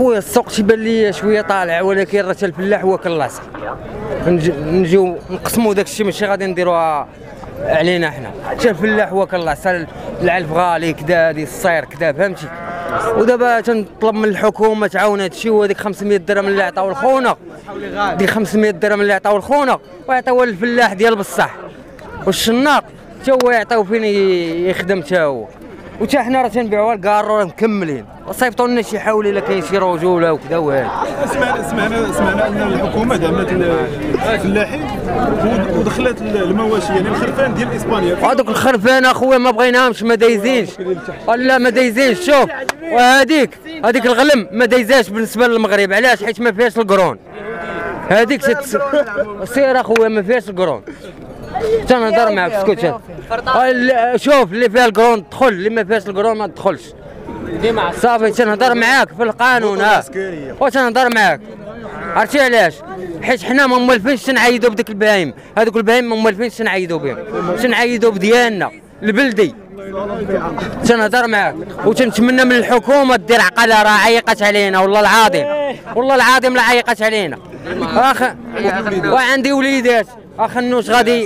خويا السوق تيبان لي شويه طالع، ولكن راه الفلاح هو كلاصق. نجيو نقسموا داك الشيء، ماشي غادي نديروها علينا حنا. الفلاح هو كلاصق، العلف غالي كدا، هادي الصير كدا، فهمتي. ودابا تنطلب من الحكومه تعاون هذا الشيء، وهذيك 500 درهم اللي عطاو الخونه، ديك 500 درهم اللي عطاو الخونه ويعطيوها للفلاح ديال بصح، والشناق حتى هو يعطيو فين يخدم حتى هو. وتا حنا راه تنبيعوها لكارو راه مكملين، صيفطوا لنا شي حاولي الا كاين شي رجوله وكذا وهذا. سمعنا ان الحكومه دعمت الفلاحين ودخلت المواشي، يعني الخرفان ديال اسبانيا. هذوك الخرفان اخويا ما بغيناهمش، ما دايزينش. لا ما دايزينش. شوف وهذيك الغلم ما دايزاش بالنسبه للمغرب. علاش؟ حيت ما فيهاش القرون. هذيك سير اخويا ما فيهاش القرون. تنهضر معاك اسكت. شوف اللي فيها القرون تدخل، اللي ما فيهاش القرون ما تدخلش. صافي تنهضر معاك في القانون. وتنهضر معاك. عرفتي علاش؟ حيت حنا ما موالفينش تنعيدوا بديك البهايم، هذوك البهايم ما موالفينش تنعيدوا بهم، تنعيدوا بديالنا البلدي. تنهضر معاك وتنتمنى من الحكومه دير عقلها، راه عيقت علينا والله العظيم، والله العظيم لا عيقت علينا. وعندي وليدات اخنوش غادي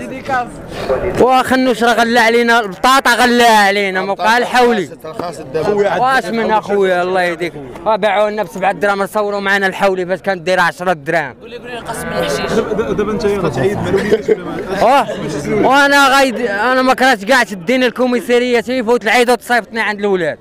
واخنوش راه غلا علينا البطاطا، غلا علينا ما بقى الحولي. واش من اخويا الله يهديك، باعوا لنا ب7 دراهم، صوروا معنا الحولي فاش كانت دايره 10 دراهم. قسم الحشيش. دابا انت غتعيد مع الوليدات ولا وانا غايد انا ما كرهتش كاع تديني الكوميساريه تيفوت العيد وتصيفطني عند الاولاد.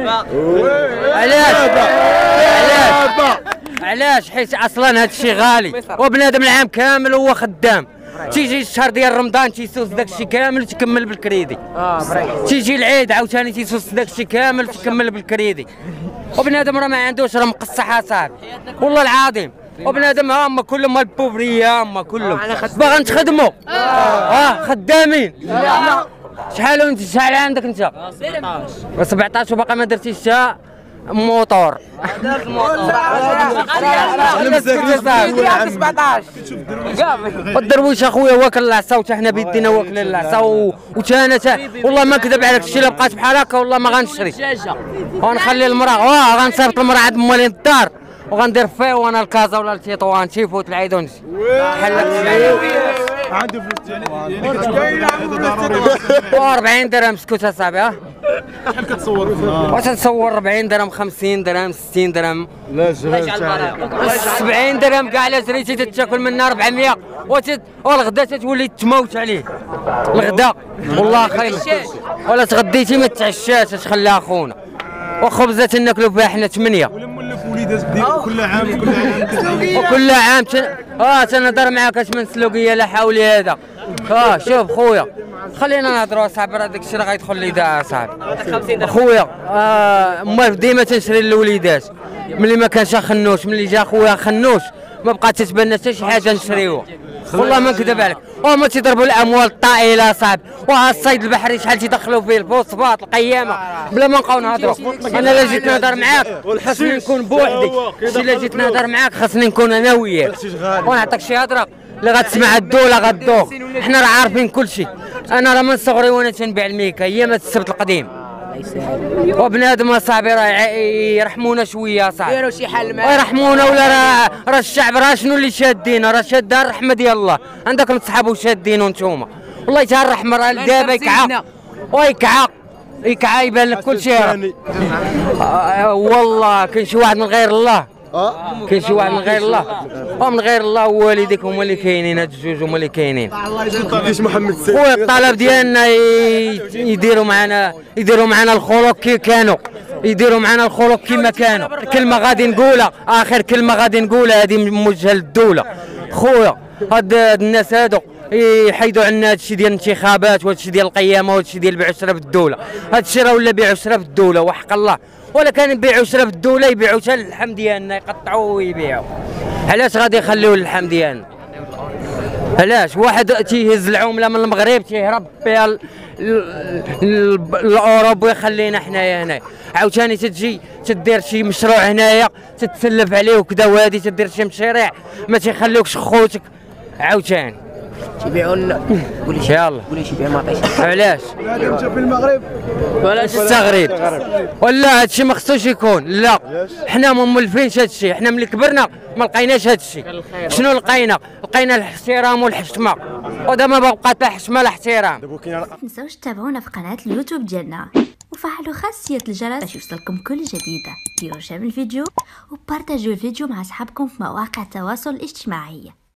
علاش؟ حيت اصلا هذا الشيء غالي، وبنادم العام كامل هو خدام. تيجي الشهر ديال رمضان تيسوس داك الشيء كامل وتكمل بالكريدي. تيجي العيد عاوتاني تيسوس داك الشيء كامل وتكمل بالكريدي. وبنادم راه ما عندوش، راه مقصح اصاحبي والله العظيم. وبنادم هما كلهم البوفريه، هما كلهم باغا نتخدموا. خدامين. شحال عندك انت؟ 17 وباقي ما درتيش حتى موطور. هذاك الموطور الدرويش اخويا واكل العصا، وتا حنا بيدينا واكل العصا. وتا والله ما نكذب عليك، الشيء الا بقات بحال هكا والله ما غنشري. ونخلي المراه غنصيفط المراه عند موالين الدار وغندير فيه وانا الكازا ولا التيطوان تيفوت العيد ونجي. عنده فلوس يعني 40 درهم. سكوت اصاحبي. شحال كتصور في النهار؟ واش نصور 40 درهم، 50 درهم، 60 درهم، لا 70 درهم كاع. الا شريتي تاكل منها 400 والغدا تتولي تموت عليه الغدا والله خير. ولا تغديتي ما تعشاش تخليها خونا. وخبزه ناكلوا فيها حنا 8. ولا مولف وليدات كل عام وكل عام تنهضر معاك اش من سلوكيه لا حولي هذا. شوف خويا خلينا نهضروا اصاحبي، راه داك الشيء راه غيدخل لي دا اصاحبي. خويا موالف ديما تنشري للوليدات. ملي ما كانش خنوش، ملي جا خويا خنوش ما بقات تتبان لنا حتى شي حاجه نشريوها والله ما نكذب عليك. وهما تيضربوا الاموال الطائله صاحبي. وها الصيد البحري شحال تيدخلوا فيه الفوسفات القيامه بلا ما نبقاو نهضروا. انا الا جيت نهضر معاك خاصني نكون بوحدي، الا جيت نهضر معاك خاصني نكون انا وياك ونعطيك شي هضره اللي غتسمع الدوله غدوخ. حنا راه عارفين كل شيء. انا راه من صغري وانا تنبيع الميكا ايامات السبت القديم. وبنادم اصاحبي راه يرحمونا شويه صاحبي، ديروا شي حل معاه يرحمونا. ولا راه الشعب راه شنو اللي شادينا؟ راه شادها الرحمه ديال الله. عندك نصحابو شادينو نتوما والله تا الرحمه راه دابا يكعى يبان لك كل شيء. والله كاين شي واحد من غير الله، كاين شي واحد من غير الله. ومن غير الله ووالديك هما اللي كاينين، هاد الجوج هما اللي كاينين. كيفاش محمد السيد خويا الطلب ديالنا يديروا معنا الخلق كي كانوا، يديروا معنا الخلق كما كانوا. كلمه غادي نقولها، اخر كلمه غادي نقولها هذه موجهه للدوله. خويا هاد الناس هادو يحيدوا عنا هادشي ديال الانتخابات وهادشي ديال القيامه وهادشي ديال البيع والشراء في الدوله. هادشي راه ولا بيع وشراء في الدوله وحق الله. ولا كان يبيعوا شراء في الدوله يبيعوا حتى اللحم ديالنا يقطعوه ويبيعوا. علاش غادي يخليو اللحم ديالنا؟ علاش؟ واحد تيهز العمله من المغرب تيهرب بها لاوروب ويخلينا حنايا هنا. عاوتاني تجي تدير شي مشروع هنايا تتسلف عليه وكذا، وهادي تدير شي مشاريع ما تيخليوكش خوتك عاوتاني. تيبيعوا لنا يلا قولي شي بيع مطيش. علاش انت في المغرب ولا تستغرب ولا هادشي ما خصوش يكون. لا حنا ما مولفينش هادشي، حنا ملي كبرنا ما لقيناش هادشي. شنو لقينا الاحترام والحشمه، ودابا ما بقات لا حشمه لا احترام. متنساوش تتابعونا في قناة اليوتيوب ديالنا وفعلوا خاصية الجرس باش يوصلكم كل جديدة. ديروا شير الفيديو وبارتاجيو الفيديو مع اصحابكم في مواقع التواصل الاجتماعي.